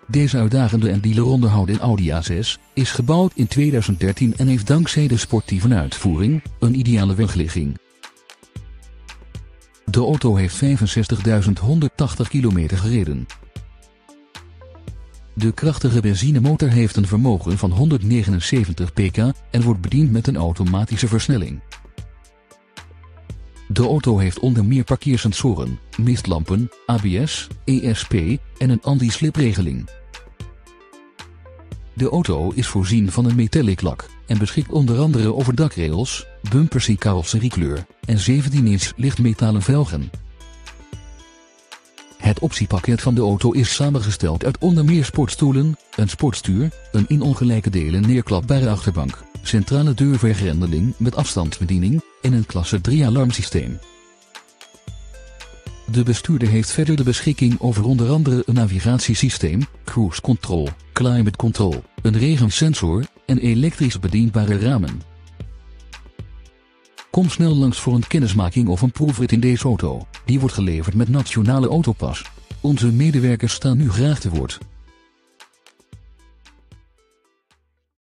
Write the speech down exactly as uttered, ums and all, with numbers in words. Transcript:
Deze uitdagende en dealeronderhouden Audi A zes is gebouwd in tweeduizend dertien en heeft dankzij de sportieve uitvoering een ideale wegligging. De auto heeft vijfenzestigduizend honderdtachtig kilometer gereden. De krachtige benzinemotor heeft een vermogen van honderdnegenenzeventig pk en wordt bediend met een automatische versnelling. De auto heeft onder meer parkeersensoren, mistlampen, A B S, E S P en een anti-slipregeling. De auto is voorzien van een metallic lak en beschikt onder andere over dakrails, bumpers in carrosseriekleur en zeventien inch lichtmetalen velgen. Het optiepakket van de auto is samengesteld uit onder meer sportstoelen, een sportstuur, een in ongelijke delen neerklapbare achterbank, centrale deurvergrendeling met afstandsbediening en een klasse drie alarmsysteem. De bestuurder heeft verder de beschikking over onder andere een navigatiesysteem, cruise control, climate control, een regensensor en elektrisch bedienbare ramen. Kom snel langs voor een kennismaking of een proefrit in deze auto. Die wordt geleverd met Nationale Autopas. Onze medewerkers staan u graag te woord.